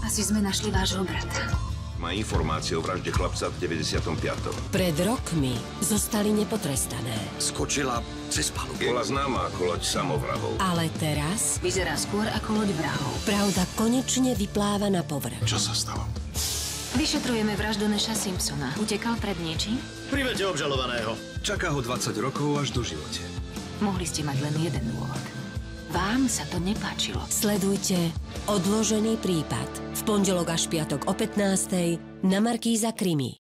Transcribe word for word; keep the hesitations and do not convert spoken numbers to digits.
Asi sme našli vášho brata. Má informácie o vražde chlapca v deväťdesiatom piatom Pred rokmi zostali nepotrestané. Skočila cez palubu. Bola známa ako loď samovravov. Ale teraz Vyzerá skôr ako loď vrahov. pravda konečne vypláva na povrch. Čo sa stalo? Vyšetrujeme vraždu Nasha Simpsona. Utekal pred niečím? Privete obžalovaného. Čaká ho dvadsať rokov až do živote. Mohli ste mať len jeden dôvod. Vám sa to nepáčilo. Sledujte Odložený prípad v pondelok až piatok o pätnástej na Markíza Krimi.